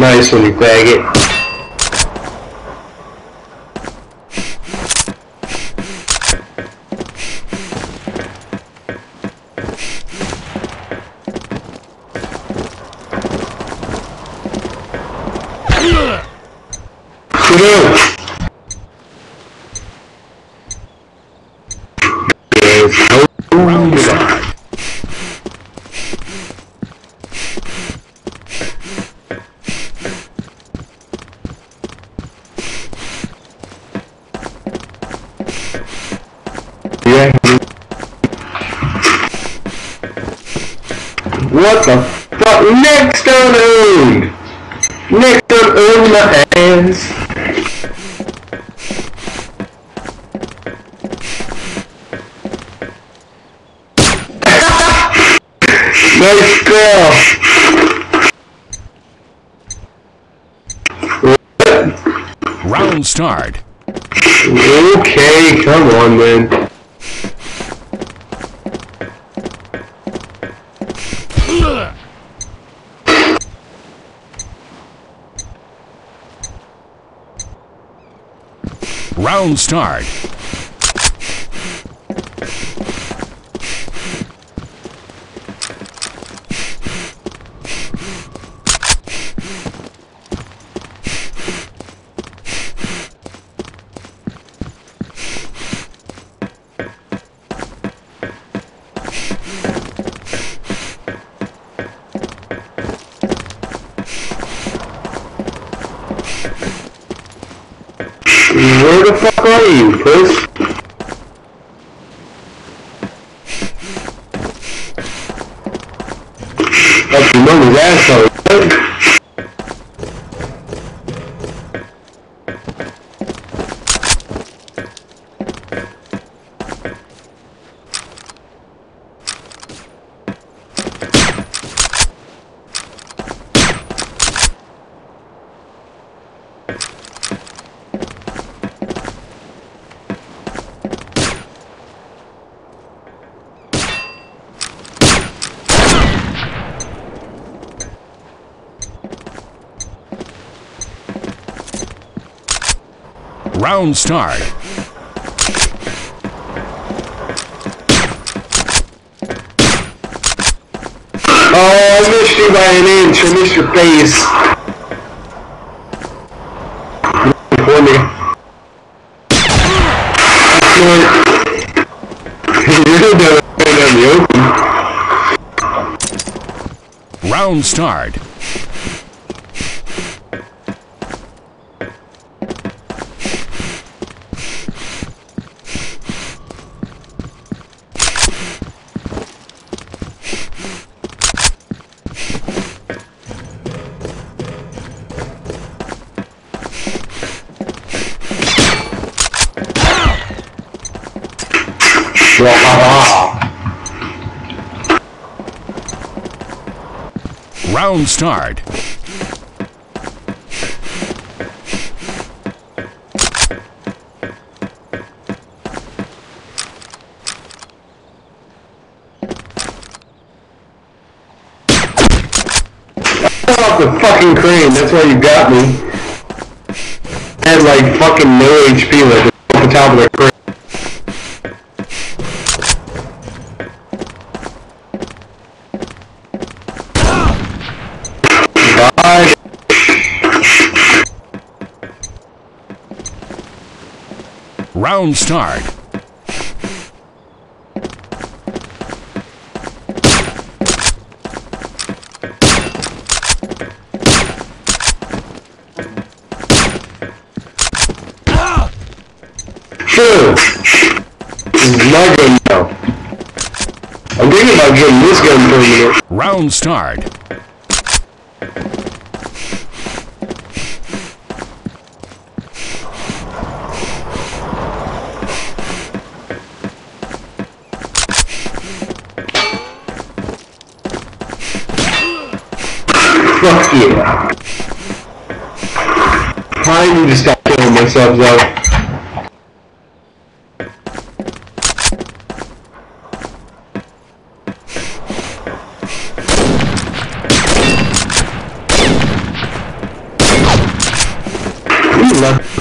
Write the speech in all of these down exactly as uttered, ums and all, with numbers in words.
Nice one, you faggot. Round start. What the fuck? Next unowned! Next unowned my ass! Nice girl! Round start. Okay, come on, man. Round start. Where the fuck are you, puss? Up your mama's asshole, right? Round start. Oh, I missed you by an inch. I missed your face. For me. You're down the open. Round start. Round start. Off the fucking crane, that's why you got me. I had like fucking no H P like off the top of the crane. Round start. Sure. This is my gun now. I'm thinking about getting this gun for a minute. Round start. Fuck yeah. I need to stop killing myself though.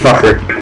motherfucker.